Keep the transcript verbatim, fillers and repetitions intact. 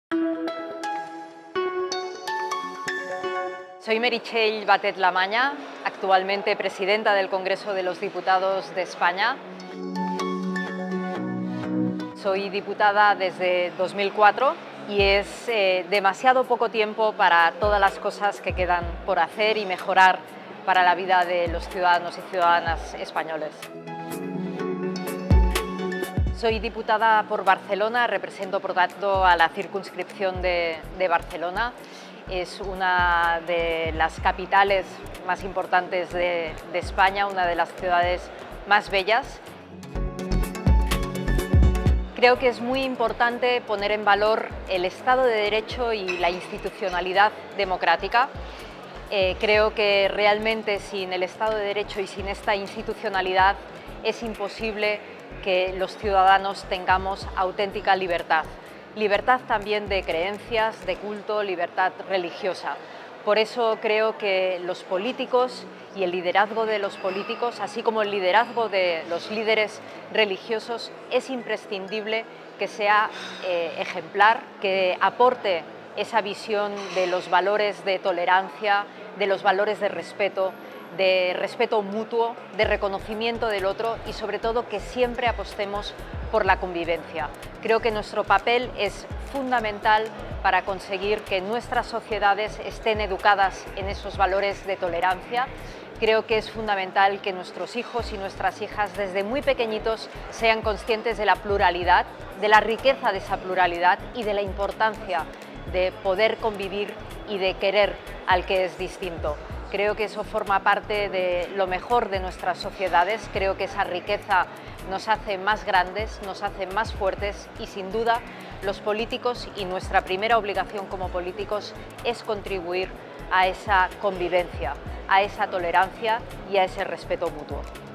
Soy Meritxell Batet-Lamaña, actualmente presidenta del Congreso de los Diputados de España. Soy diputada desde dos mil cuatro y es eh, demasiado poco tiempo para todas las cosas que quedan por hacer y mejorar para la vida de los ciudadanos y ciudadanas españoles. Soy diputada por Barcelona, represento por tanto a la circunscripción de, de Barcelona. Es una de las capitales más importantes de, de España, una de las ciudades más bellas. Creo que es muy importante poner en valor el Estado de Derecho y la institucionalidad democrática. Eh, creo que realmente sin el Estado de Derecho y sin esta institucionalidad es imposible que los ciudadanos tengamos auténtica libertad. Libertad también de creencias, de culto, libertad religiosa. Por eso creo que los políticos y el liderazgo de los políticos, así como el liderazgo de los líderes religiosos, es imprescindible que sea eh, ejemplar, que aporte esa visión de los valores de tolerancia, de los valores de respeto, de respeto mutuo, de reconocimiento del otro y sobre todo que siempre apostemos por la convivencia. Creo que nuestro papel es fundamental para conseguir que nuestras sociedades estén educadas en esos valores de tolerancia. Creo que es fundamental que nuestros hijos y nuestras hijas desde muy pequeñitos sean conscientes de la pluralidad, de la riqueza de esa pluralidad y de la importancia de poder convivir y de querer al que es distinto. Creo que eso forma parte de lo mejor de nuestras sociedades, creo que esa riqueza nos hace más grandes, nos hace más fuertes y sin duda los políticos y nuestra primera obligación como políticos es contribuir a esa convivencia, a esa tolerancia y a ese respeto mutuo.